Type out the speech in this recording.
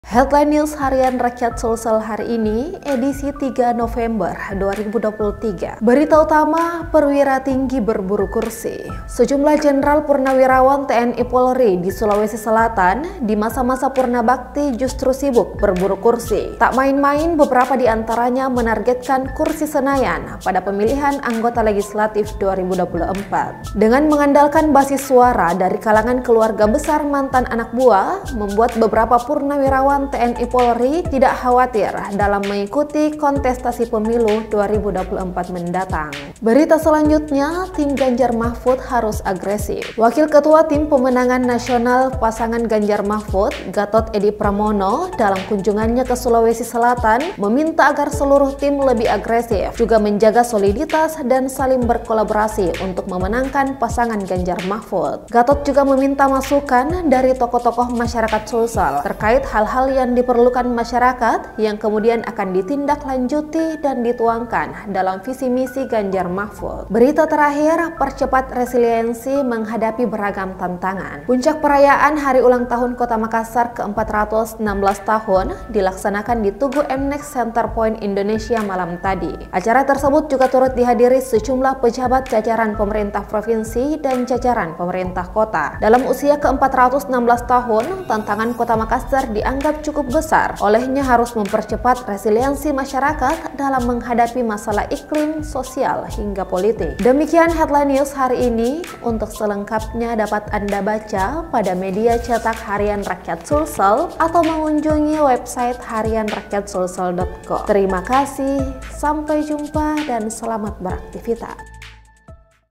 Headline News Harian Rakyat Sulsel hari ini, edisi 3 November 2023. Berita utama, perwira tinggi berburu kursi. Sejumlah jenderal purnawirawan TNI Polri di Sulawesi Selatan di masa-masa purna bakti justru sibuk berburu kursi. Tak main-main, beberapa di antaranya menargetkan kursi Senayan pada pemilihan anggota legislatif 2024. Dengan mengandalkan basis suara dari kalangan keluarga besar mantan anak buah, membuat beberapa purnawirawan TNI Polri tidak khawatir dalam mengikuti kontestasi pemilu 2024 mendatang. Berita selanjutnya, tim Ganjar Mahfud harus agresif. Wakil Ketua Tim Pemenangan Nasional pasangan Ganjar Mahfud, Gatot Edi Pramono, dalam kunjungannya ke Sulawesi Selatan meminta agar seluruh tim lebih agresif, juga menjaga soliditas dan saling berkolaborasi untuk memenangkan pasangan Ganjar Mahfud. Gatot juga meminta masukan dari tokoh-tokoh masyarakat Sulsel terkait hal-hal yang diperlukan masyarakat yang kemudian akan ditindaklanjuti dan dituangkan dalam visi misi Ganjar Mahfud. Berita terakhir, percepat resiliensi menghadapi beragam tantangan. Puncak perayaan Hari Ulang Tahun Kota Makassar ke-416 tahun dilaksanakan di Tugu MNEX Center Point Indonesia malam tadi. Acara tersebut juga turut dihadiri sejumlah pejabat jajaran pemerintah provinsi dan jajaran pemerintah kota. Dalam usia ke-416 tahun, tantangan Kota Makassar dianggap cukup besar. Olehnya harus mempercepat resiliensi masyarakat dalam menghadapi masalah iklim, sosial, hingga politik. Demikian headline news hari ini. Untuk selengkapnya dapat Anda baca pada media cetak Harian Rakyat Sulsel atau mengunjungi website harianrakyatsulsel.com. Terima kasih, sampai jumpa dan selamat beraktivitas.